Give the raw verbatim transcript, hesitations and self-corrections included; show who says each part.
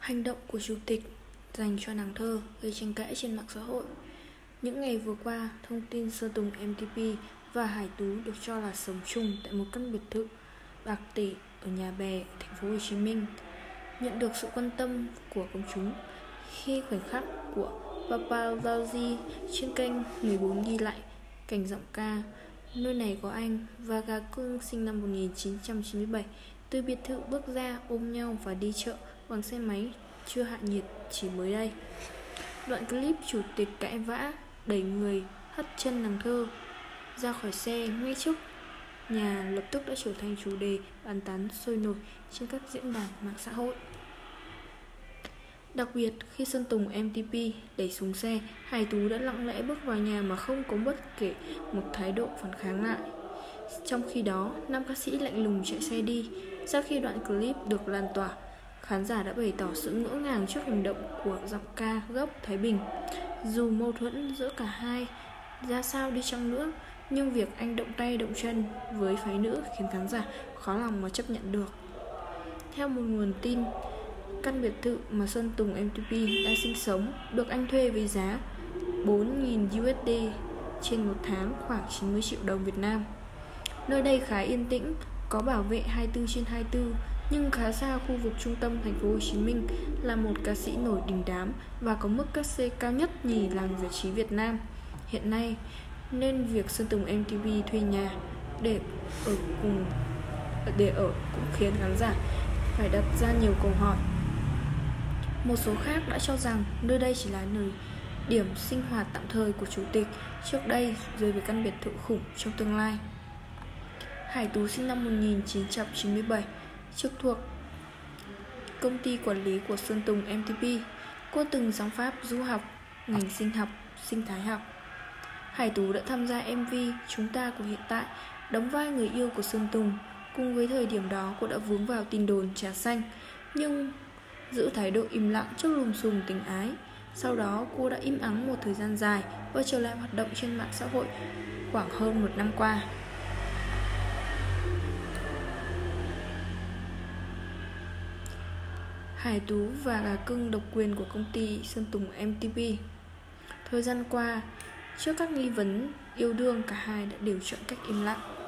Speaker 1: Hành động của chủ tịch dành cho nàng thơ gây tranh cãi trên mạng xã hội. Những ngày vừa qua, thông tin Sơn Tùng em tê pê và Hải Tú được cho là sống chung tại một căn biệt thự bạc tỷ ở Nhà Bè, thành phố Hồ Chí Minh, nhận được sự quan tâm của công chúng khi khoảnh khắc của paparazzi trên kênh mười bốn ghi lại cảnh giọng ca "Nơi này có anh" và Gà Cưng sinh năm một nghìn chín trăm chín mươi bảy từ biệt thự bước ra ôm nhau và đi chợ bằng xe máy chưa hạ nhiệt chỉ mới đây. Đoạn clip chủ tịch cãi vã đẩy người hất chân nàng thơ ra khỏi xe ngay trước nhà lập tức đã trở thành chủ đề bàn tán sôi nổi trên các diễn đàn mạng xã hội. Đặc biệt khi Sơn Tùng em tê pê đẩy xuống xe, Hải Tú đã lặng lẽ bước vào nhà mà không có bất kể một thái độ phản kháng lại. Trong khi đó, nam ca sĩ lạnh lùng chạy xe đi. Sau khi đoạn clip được lan tỏa, khán giả đã bày tỏ sự ngỡ ngàng trước hành động của giọng ca gốc Thái Bình. Dù mâu thuẫn giữa cả hai ra sao đi chăng nữa, nhưng việc anh động tay động chân với phái nữ khiến khán giả khó lòng mà chấp nhận được. Theo một nguồn tin, căn biệt thự mà Sơn Tùng em tê pê đang sinh sống được anh thuê với giá bốn nghìn đô la trên một tháng, khoảng chín mươi triệu đồng Việt Nam. Nơi đây khá yên tĩnh, có bảo vệ hai mươi tư trên hai mươi tư, nhưng khá xa khu vực trung tâm thành phố Hồ Chí Minh, là một ca sĩ nổi đình đám và có mức cát xê cao nhất nhì làng giải trí Việt Nam hiện nay, nên việc Sơn Tùng em tê pê thuê nhà để ở cùng để ở cũng khiến khán giả phải đặt ra nhiều câu hỏi. Một số khác đã cho rằng nơi đây chỉ là nơi điểm sinh hoạt tạm thời của chủ tịch trước đây rồi về căn biệt thự khủng trong tương lai. Hải Tú sinh năm một nghìn chín trăm chín mươi bảy, trực thuộc công ty quản lý của Sơn Tùng em tê pê. Cô từng giảng pháp du học ngành sinh học, sinh thái học. Hải Tú đã tham gia em vê Chúng Ta của hiện tại, đóng vai người yêu của Sơn Tùng. Cùng với thời điểm đó, cô đã vướng vào tin đồn trà xanh, nhưng giữ thái độ im lặng trước lùm xùm tình ái. Sau đó, cô đã im ắng một thời gian dài và trở lại hoạt động trên mạng xã hội khoảng hơn một năm qua. Hải Tú và Gà Cưng độc quyền của công ty Sơn Tùng em tê pê. Thời gian qua, trước các nghi vấn yêu đương, cả hai đã đều chọn cách im lặng.